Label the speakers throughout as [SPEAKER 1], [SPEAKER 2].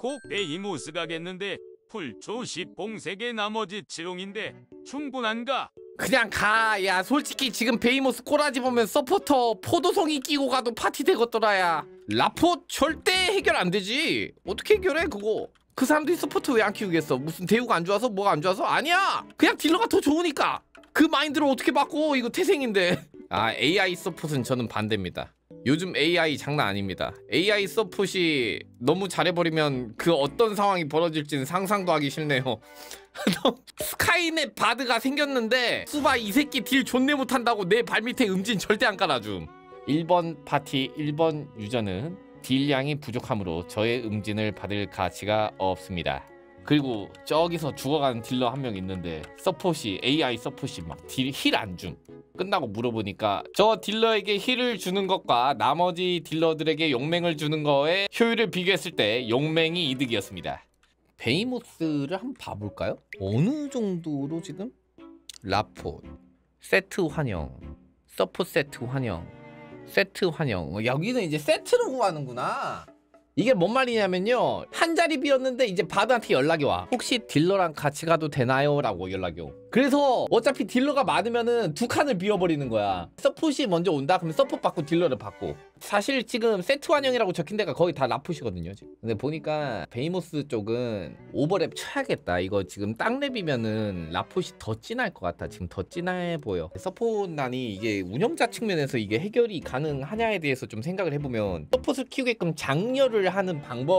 [SPEAKER 1] 곧 베이모스 가겠는데 풀초시 봉색의 나머지 지롱인데 충분한가?
[SPEAKER 2] 그냥 가. 야 솔직히 지금 베이모스 꼬라지 보면 서포터 포도송이 끼고 가도 파티 되겠더라. 야 라포 절대 해결 안 되지. 어떻게 해결해 그거. 그 사람들이 서포터 왜 안 키우겠어? 무슨 대우가 안 좋아서 뭐가 안 좋아서? 아니야. 그냥 딜러가 더 좋으니까. 그 마인드를 어떻게 바꿔. 이거 태생인데. 아 AI 서폿은 저는 반대입니다. 요즘 AI 장난 아닙니다. AI 서폿이 너무 잘해버리면 그 어떤 상황이 벌어질지는 상상도 하기 싫네요. 스카이넷 바드가 생겼는데 수바 이 새끼 딜 존내 못한다고 내 발밑에 음진 절대 안 깔아줌. 1번 파티 1번 유저는 딜량이 부족하므로 저의 음진을 받을 가치가 없습니다. 그리고 저기서 죽어가는 딜러 한 명 있는데 서폿이 AI 서폿이 막 딜 힐 안 줌. 끝나고 물어보니까 저 딜러에게 힐을 주는 것과 나머지 딜러들에게 용맹을 주는 거에 효율을 비교했을 때 용맹이 이득이었습니다. 베이모스를 한번 봐볼까요? 어느 정도로 지금? 라포 세트 환영 서폿 세트 환영 세트 환영. 여기는 이제 세트로 구하는구나. 이게 뭔 말이냐면요, 한 자리 비었는데 이제 바드한테 연락이 와. 혹시 딜러랑 같이 가도 되나요? 라고 연락이 오. 그래서 어차피 딜러가 많으면은 두 칸을 비워버리는 거야. 서폿이 먼저 온다? 그러면 서폿 받고 딜러를 받고. 사실 지금 세트 환영이라고 적힌 데가 거의 다 라풋이거든요 지금. 근데 보니까 베이모스 쪽은 오버랩 쳐야겠다. 이거 지금 땅랩이면은 라풋이 더 진할 것 같아. 지금 더 진해 보여. 서폿난이 이게 운영자 측면에서 이게 해결이 가능하냐에 대해서 좀 생각을 해보면 서폿을 키우게끔 장려를 하는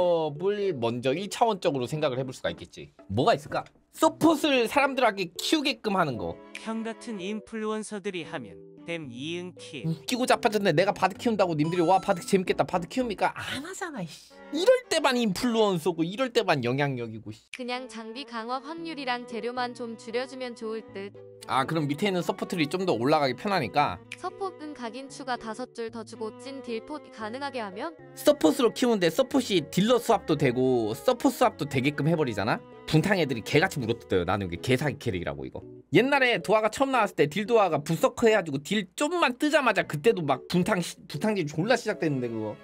[SPEAKER 2] 방법을 먼저 1차원적으로 생각을 해볼 수가 있겠지. 뭐가 있을까? 서폿을 사람들에게 키우게끔 하는 거.
[SPEAKER 3] 형 같은 인플루언서들이 하면 댐 이응 키.
[SPEAKER 2] 웃기고 자빠졌네. 내가 바드 키운다고 님들이 와 바드 재밌겠다 바드 키웁니까? 안 하잖아. 이럴 때만 인플루언서고 이럴 때만 영향력이고.
[SPEAKER 4] 그냥 장비 강화 확률이랑 재료만 좀 줄여주면 좋을 듯.
[SPEAKER 2] 아 그럼 밑에 있는 서포트들이 좀 더 올라가기 편하니까
[SPEAKER 4] 서폿은 각인 추가 5줄 더 주고 찐 딜폿 가능하게 하면
[SPEAKER 2] 서폿으로 키우는데 서폿이 딜러 수합도 되고 서폿 수합도 되게끔 해버리잖아? 분탕 애들이 개같이 물어뜯어요. 나는 이게 개사기 캐릭이라고 이거. 옛날에 도화가 처음 나왔을 때 딜 도화가 부서커 해가지고 딜 좀만 뜨자마자 그때도 막 분탕질 졸라 시작됐는데 그거.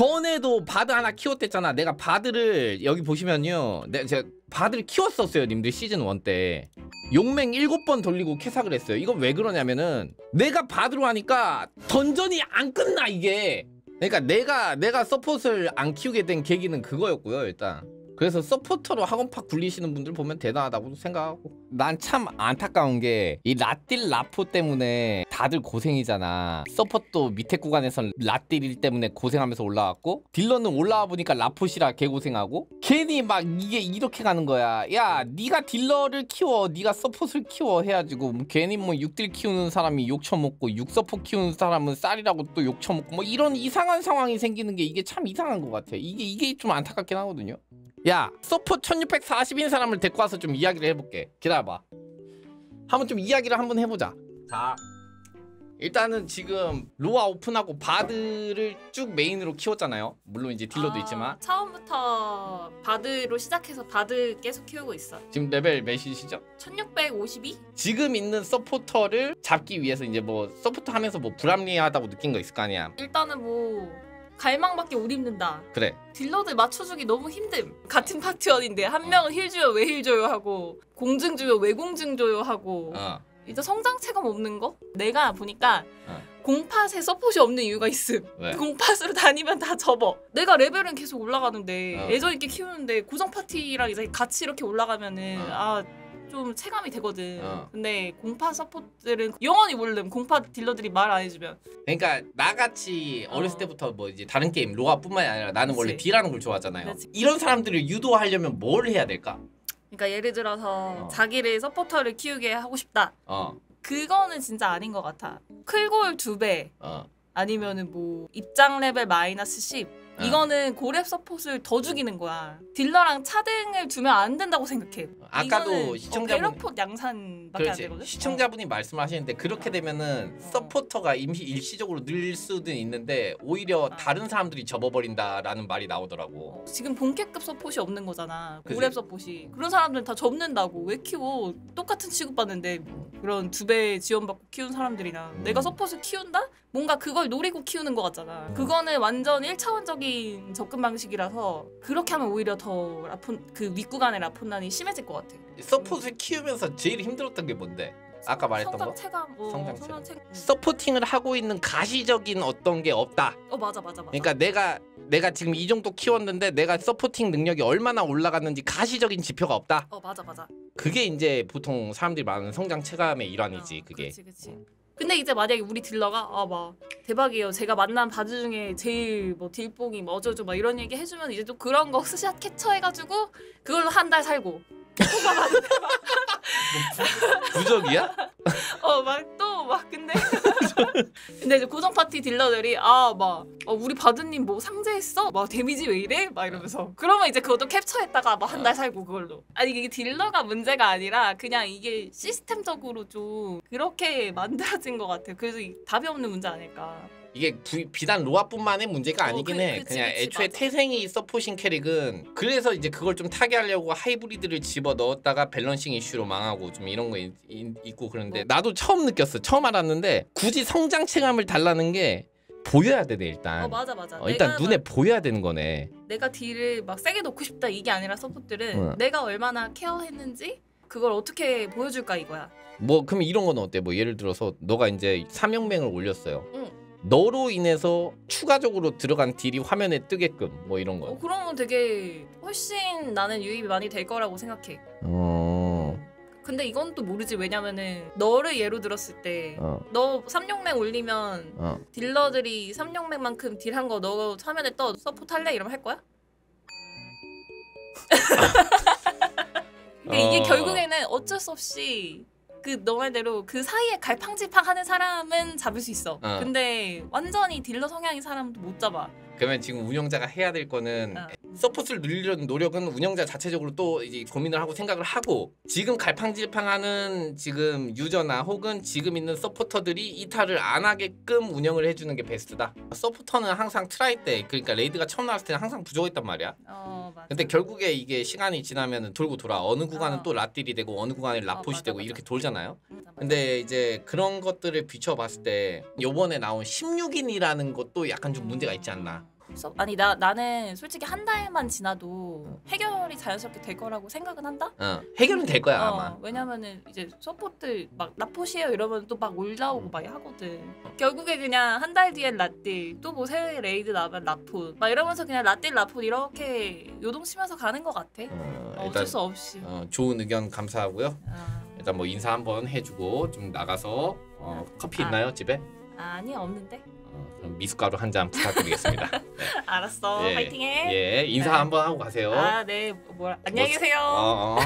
[SPEAKER 2] 전에도 바드 하나 키웠댔잖아. 내가 바드를 여기 보시면요, 제가 바드를 키웠었어요 님들 시즌 1 때. 용맹 7번 돌리고 캐삭을 했어요. 이건 왜 그러냐면은 내가 바드로 하니까 던전이 안 끝나 이게. 그러니까 내가 서폿을 안 키우게 된 계기는 그거였고요 일단. 그래서 서포터로 학원팍 굴리시는 분들 보면 대단하다고 생각하고. 난 참 안타까운 게 이 라딜 라포 때문에 다들 고생이잖아. 서포터 밑에 구간에선 라딜 때문에 고생하면서 올라왔고 딜러는 올라와 보니까 라포시라 개고생하고 괜히 막 이게 이렇게 가는 거야. 야 네가 딜러를 키워 네가 서폿을 키워 해가지고 괜히 뭐 6딜 키우는 사람이 욕처먹고 6서폿 키우는 사람은 쌀이라고 또 욕처먹고 뭐 이런 이상한 상황이 생기는 게 이게 참 이상한 것 같아. 이게 좀 안타깝긴 하거든요. 야 서폿 1640인 사람을 데리고 와서 좀 이야기를 해볼게. 기다려봐. 한번 좀 이야기를 한번 해보자. 자 일단은 지금 로아 오픈하고 바드를 쭉 메인으로 키웠잖아요. 물론 이제 딜러도 있지만
[SPEAKER 5] 처음부터 바드로 시작해서 바드 계속 키우고 있어.
[SPEAKER 2] 지금 레벨 몇이시죠?
[SPEAKER 5] 1652?
[SPEAKER 2] 지금 있는 서포터를 잡기 위해서 이제 뭐 서포터 하면서 뭐 불합리하다고 느낀 거 있을 거 아니야.
[SPEAKER 5] 일단은 뭐 갈망밖에 못 입는다.
[SPEAKER 2] 그래.
[SPEAKER 5] 딜러들 맞춰주기 너무 힘듦. 같은 파티원인데 한 명은 힐 줘요 왜 힐 줘요 하고 공증 줘요 왜 공증 줘요 하고 일단 성장체감 없는 거? 내가 보니까 공팟에 서폿이 없는 이유가 있음.
[SPEAKER 2] 왜?
[SPEAKER 5] 공팟으로 다니면 다 접어. 내가 레벨은 계속 올라가는데 애정 있게 키우는데 고정 파티랑 이제 같이 이렇게 올라가면은 좀 체감이 되거든. 근데 공팟 서폿들은 영원히 모름. 공팟 딜러들이 말 안 해주면.
[SPEAKER 2] 그러니까 나같이 어렸을 때부터 뭐 이제 다른 게임 로아뿐만이 아니라 나는
[SPEAKER 5] 그치.
[SPEAKER 2] 원래 딜하는 걸 좋아하잖아요.
[SPEAKER 5] 그치.
[SPEAKER 2] 이런 사람들을 유도하려면 뭘 해야 될까?
[SPEAKER 5] 그러니까 예를 들어서 자기를 서포터를 키우게 하고 싶다. 그거는 진짜 아닌 것 같아. 클골 2배 아니면은 뭐 입장 레벨 마이너스 10 이거는 고렙 서폿을 더 죽이는 거야. 딜러랑 차등을 두면 안 된다고 생각해.
[SPEAKER 2] 아까도 시청자분
[SPEAKER 5] 베러폿 양산밖에 안 되거든.
[SPEAKER 2] 시청자분이 말씀하시는데 그렇게 되면은 서포터가 일시적으로 늘 수도 있는데 오히려 다른 사람들이 접어버린다라는 말이 나오더라고.
[SPEAKER 5] 지금 본캐급 서폿이 없는 거잖아.
[SPEAKER 2] 그치?
[SPEAKER 5] 고렙 서폿이. 그런 사람들은 다 접는다고. 왜 키워? 똑같은 취급받는데 그런 2배 지원받고 키운 사람들이랑 내가 서폿을 키운다? 뭔가 그걸 노리고 키우는 것 같잖아. 그거는 완전 1차원적인 접근 방식이라서 그렇게 하면 오히려 더 그 윗구간의 라폰난이 심해질 것 같아.
[SPEAKER 2] 서폿을 키우면서 제일 힘들었던 게 뭔데? 아까 말했던 거?
[SPEAKER 5] 성장체감, 성장체감.
[SPEAKER 2] 서포팅을 하고 있는 가시적인 어떤 게 없다.
[SPEAKER 5] 맞아.
[SPEAKER 2] 그러니까 내가 지금 이 정도 키웠는데 내가 서포팅 능력이 얼마나 올라갔는지 가시적인 지표가 없다.
[SPEAKER 5] 맞아.
[SPEAKER 2] 그게 이제 보통 사람들이 말하는 성장 체감의 일환이지. 그게.
[SPEAKER 5] 그치. 근데 이제 만약에 우리 딜러가 막 대박이에요. 제가 만난 바드 중에 제일 뭐 딜뽕이 뭐 어쩌고 막 이런 얘기 해주면 이제 또 그런 거 스샷 캡처해가지고 그걸로 한 달 살고.
[SPEAKER 2] 부적이야?
[SPEAKER 5] 근데 이제 고정 파티 딜러들이 우리 바드님 뭐 상제했어? 막 데미지 왜 이래? 막 이러면서 그러면 이제 그것도 캡처했다가 막 한 달 살고 그걸로. 아니 이게 딜러가 문제가 아니라 그냥 이게 시스템적으로 좀 그렇게 만들어진 것 같아요. 그래서 답이 없는 문제 아닐까.
[SPEAKER 2] 이게 비단 로아뿐만의 문제가 아니긴 해. 그냥 애초에
[SPEAKER 5] 맞아.
[SPEAKER 2] 태생이 서포싱 캐릭은 그래서 이제 그걸 좀 타개하려고 하이브리드를 집어 넣었다가 밸런싱 이슈로 망하고 좀 이런 거 있고 그런데 나도 처음 느꼈어. 처음 알았는데 굳이 성장 체감을 달라는 게 보여야 되네 일단.
[SPEAKER 5] 맞아.
[SPEAKER 2] 일단 눈에 보여야 되는 거네.
[SPEAKER 5] 내가 딜을 막 세게 넣고 싶다 이게 아니라 서폿들은 내가 얼마나 케어했는지 그걸 어떻게 보여줄까 이거야.
[SPEAKER 2] 뭐 그럼 이런 건 어때? 뭐 예를 들어서 너가 이제 3연맹을 올렸어요.
[SPEAKER 5] 응.
[SPEAKER 2] 너로 인해서 추가적으로 들어간 딜이 화면에 뜨게끔 뭐 이런 거.
[SPEAKER 5] 그러면 되게 훨씬 나는 유입이 많이 될 거라고 생각해. 근데 이건 또 모르지. 왜냐면은 너를 예로 들었을 때 너 3용맹 올리면 딜러들이 3용맹만큼 딜한 거 너 화면에 떠 서포트 할래? 이러면 할 거야? 그러니까 이게 결국에는 어쩔 수 없이 그 너 말대로 그 사이에 갈팡질팡 하는 사람은 잡을 수 있어. 근데 완전히 딜러 성향인 사람도 못 잡아.
[SPEAKER 2] 그러면 지금 운영자가 해야 될 거는 서폿을 늘리려는 노력은 운영자 자체적으로 또 이제 고민을 하고 생각을 하고 지금 갈팡질팡하는 지금 유저나 혹은 지금 있는 서포터들이 이탈을 안 하게끔 운영을 해주는 게 베스트다. 서포터는 항상 트라이 때 그러니까 레이드가 처음 나왔을 때는 항상 부족했단 말이야.
[SPEAKER 5] 맞아.
[SPEAKER 2] 근데 결국에 이게 시간이 지나면 돌고 돌아. 어느 구간은 또 라딜이 되고 어느 구간에 라폿이 되고
[SPEAKER 5] 맞아.
[SPEAKER 2] 이렇게 돌잖아요.
[SPEAKER 5] 맞아.
[SPEAKER 2] 근데 이제 그런 것들을 비춰봤을 때 요번에 나온 16인이라는 것도 약간 좀 문제가 있지 않나.
[SPEAKER 5] 아니 나는 솔직히 한 달만 지나도 해결이 자연스럽게 될 거라고 생각은 한다.
[SPEAKER 2] 해결은 될 거야 아마.
[SPEAKER 5] 왜냐면은 이제 서포트 막 라포시에요 이러면 또 막 올라오고 막 하거든. 결국에 그냥 한 달 뒤엔 라딜 또 뭐 새 레이드 나면 라포 막 이러면서 그냥 라딜 라포 이렇게 요동치면서 가는 것 같아. 어쩔 수 없이.
[SPEAKER 2] 좋은 의견 감사하고요. 일단 뭐 인사 한번 해주고 좀 나가서 커피 있나요 집에?
[SPEAKER 5] 아니 없는데.
[SPEAKER 2] 그럼 미숫가루 한 잔 부탁드리겠습니다. 네.
[SPEAKER 5] 알았어.
[SPEAKER 2] 예,
[SPEAKER 5] 파이팅해.
[SPEAKER 2] 예, 인사 한번 하고 가세요.
[SPEAKER 5] 네. 안녕히 계세요.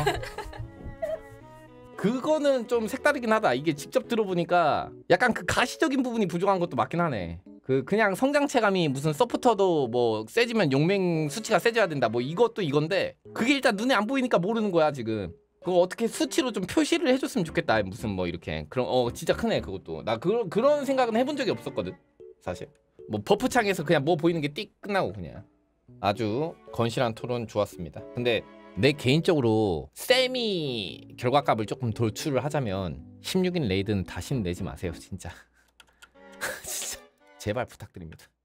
[SPEAKER 2] 그거는 좀 색다르긴 하다. 이게 직접 들어보니까 약간 그 가시적인 부분이 부족한 것도 맞긴 하네. 그냥 성장체감이 무슨 서포터도 뭐 세지면 용맹 수치가 세져야 된다. 뭐 이것도 이건데 그게 일단 눈에 안 보이니까 모르는 거야 지금. 그거 어떻게 수치로 좀 표시를 해줬으면 좋겠다. 무슨 뭐 이렇게 그런 진짜 크네 그것도. 나 그런 생각은 해본 적이 없었거든 사실. 뭐 버프창에서 그냥 뭐 보이는 게 띡 끝나고 그냥. 아주 건실한 토론 좋았습니다. 근데 내 개인적으로 세미 결과값을 조금 돌출을 하자면 16인 레이드는 다시는 내지 마세요 진짜. 진짜 제발 부탁드립니다.